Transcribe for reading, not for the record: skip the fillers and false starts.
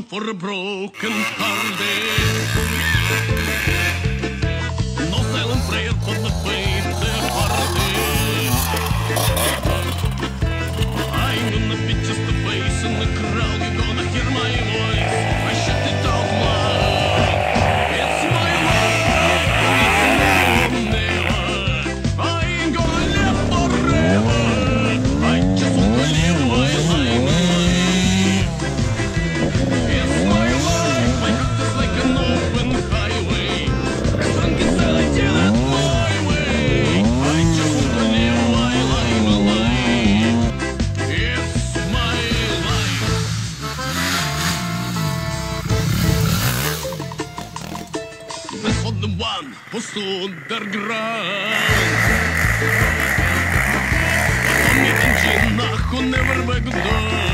for a broken hearted. No silent prayer for the faint hearted. I'm gonna be just a face in the crowd. You're gonna hear my voice. I shut it out loud. It's my life. It's never. I ain't gonna live forever. I just want to live my life. It's my life. My heart is like an open highway. As long as I tell it my way. I just want to live my life alive. It's my life. This for the one who stood their ground. Who never back down.